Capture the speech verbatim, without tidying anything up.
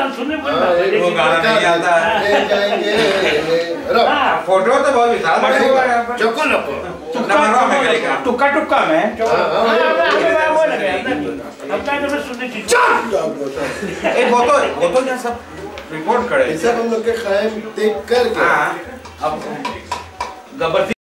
सुनने पड़ता वो गाना नहीं आता ले जाएंगे। फोटो तो बहुत विशाल बड़े हुआ है यहाँ पर। चोको लोको नमरों में करेगा टुक्का टुक्का में एक वो तो वो तो क्या सब रिपोर्ट करे सब हम लोग के खाए देख कर हाँ अब गब्बर